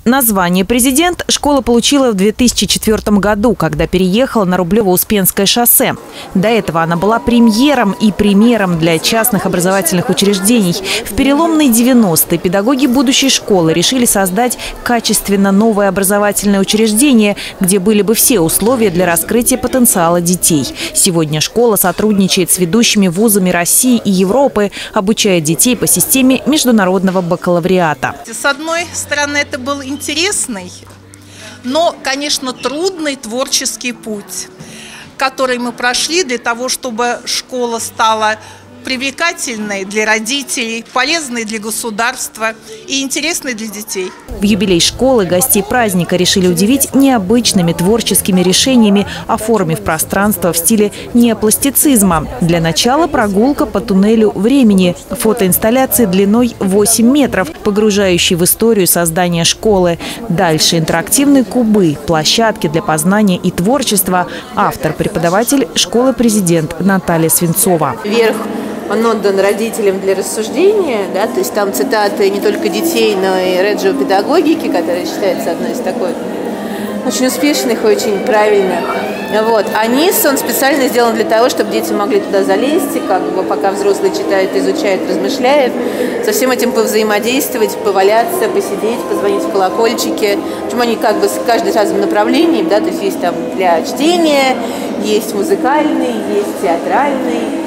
Название «Президент» школа получила в 2004 году, когда переехала на Рублево-Успенское шоссе. До этого она была премьером и примером для частных образовательных учреждений. В переломные 90-е педагоги будущей школы решили создать качественно новое образовательное учреждение, где были бы все условия для раскрытия потенциала детей. Сегодня школа сотрудничает с ведущими вузами России и Европы, обучая детей по системе международного бакалавриата. С одной стороны, это был интересный, но, конечно, трудный творческий путь, который мы прошли для того, чтобы школа стала привлекательной для родителей, полезной для государства и интересной для детей. В юбилей школы гостей праздника решили удивить необычными творческими решениями, оформив пространство в стиле неопластицизма. Для начала прогулка по туннелю времени, фотоинсталляции длиной 8 метров, погружающей в историю создания школы. Дальше интерактивные кубы, площадки для познания и творчества. Автор-преподаватель школы «Президент» Наталья Свинцова. Он отдан родителям для рассуждения, да, то есть там цитаты не только детей, но и Реджио педагогики, которая считается одной из такой очень успешных и очень правильных. Вот. А низ он специально сделан для того, чтобы дети могли туда залезть, и как бы пока взрослые читают, изучают, размышляют, со всем этим повзаимодействовать, поваляться, посидеть, позвонить в колокольчики. Причем они как бы с каждым разным направлением, да, то есть там для чтения, есть музыкальный, есть театральный,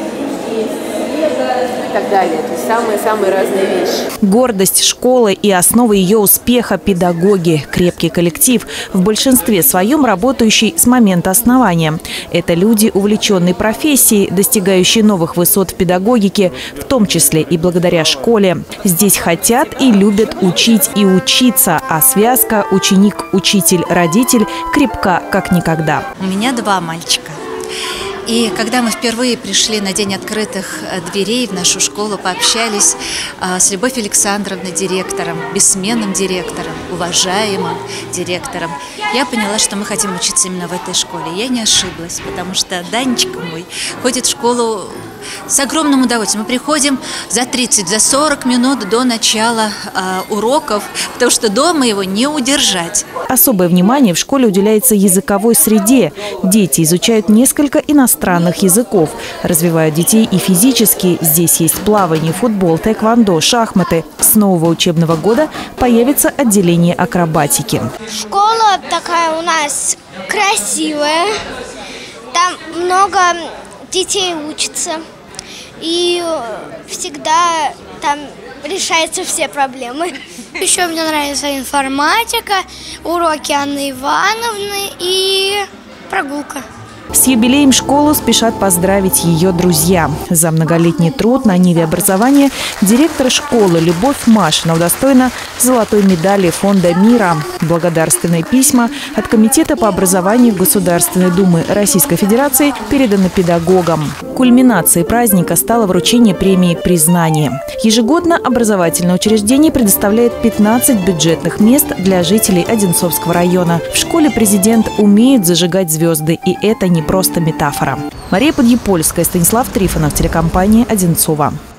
и так далее. То есть самые разные вещи. Гордость школы и основа ее успеха – педагоги. Крепкий коллектив, в большинстве своем работающий с момента основания. Это люди, увлеченные профессией, достигающие новых высот в педагогике, в том числе и благодаря школе. Здесь хотят и любят учить и учиться, а связка ученик-учитель-родитель крепка как никогда. У меня 2 мальчика. И когда мы впервые пришли на День открытых дверей в нашу школу, пообщались с Любовью Александровной, директором, бессменным директором, уважаемым директором, я поняла, что мы хотим учиться именно в этой школе. Я не ошиблась, потому что Данечка мой ходит в школу с огромным удовольствием. Мы приходим за 30, за 40 минут до начала уроков, потому что дома его не удержать. Особое внимание в школе уделяется языковой среде. Дети изучают несколько иностранных языков. Развивают детей и физически. Здесь есть плавание, футбол, тэквондо, шахматы. С нового учебного года появится отделение акробатики. Школа такая у нас красивая. Там много детей учатся. И всегда там решаются все проблемы. Еще мне нравится информатика, уроки Анны Ивановны и прогулка. С юбилеем школу спешат поздравить ее друзья. За многолетний труд на ниве образования директор школы Любовь Машина удостоена золотой медали Фонда мира. Благодарственные письма от Комитета по образованию Государственной Думы Российской Федерации переданы педагогам. Кульминацией праздника стало вручение премии «Признание». Ежегодно образовательное учреждение предоставляет 15 бюджетных мест для жителей Одинцовского района. В школе «Президент» умеют зажигать звезды, и это не просто метафора. Мария Подъепольская, Станислав Трифонов, телекомпания «Одинцова».